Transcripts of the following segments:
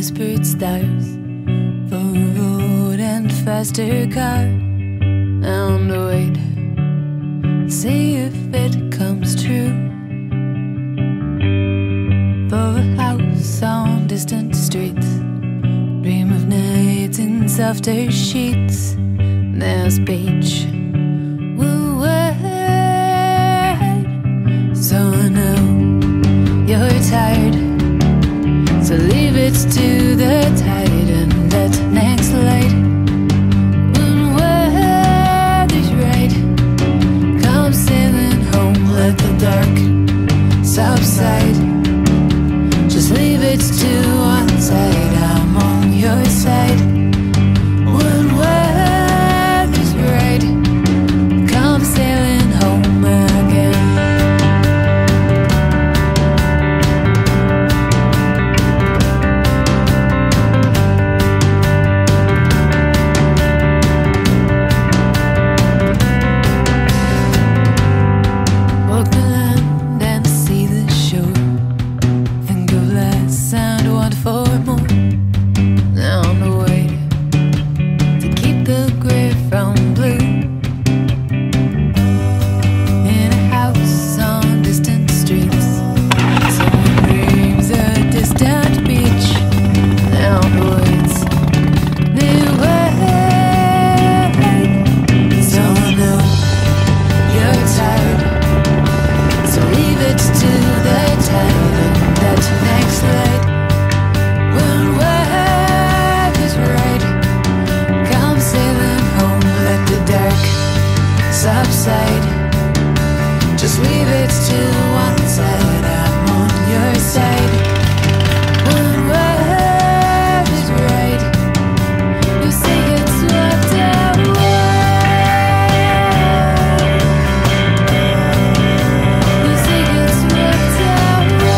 whispered stars for a road and faster car. And wait, see if it comes true. For a house on distant streets, dream of nights in softer sheets. There's beach, we'll wait. So I know you're tired, so leave it to the tide and that next light. When weather's right, come sailing home, let the dark subside. Just leave it to one side, I'm on your side. When weather's right, come sailing home again. Walk the land and see the shore. Think of less and want for more. Now on the way to keep the gray from blue. In a house on distant streets, someone dreams a distant beach. Now on the woods they wait. So I know you're tired, so leave it to the tide and that next light. When weather's right, come sailing home, let the dark subside. Just leave it to one side, I'm on your side. When weather's right, you say it's swept away. You say it's swept away.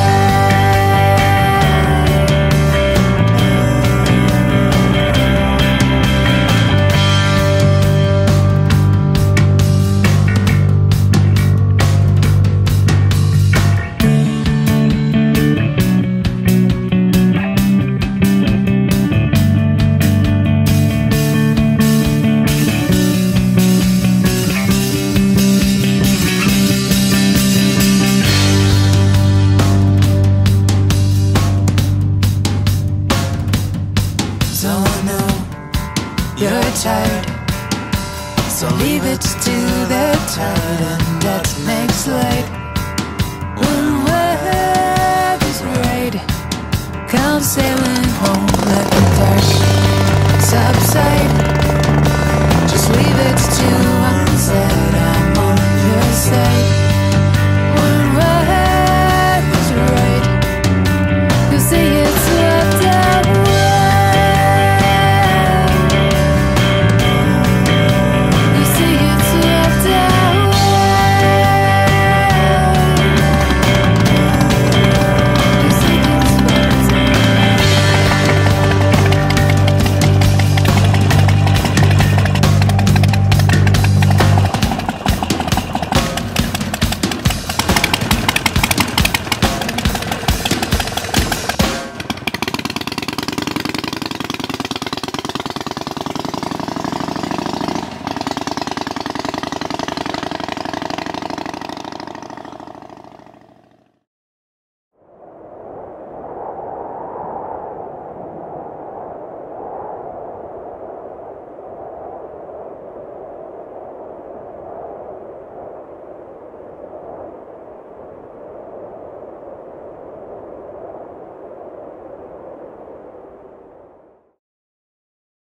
So I know you're tired, so leave it to the tide and that next light. When weather's right, come sailing home, let the dark subside. Just leave it to one side, I'm on your side.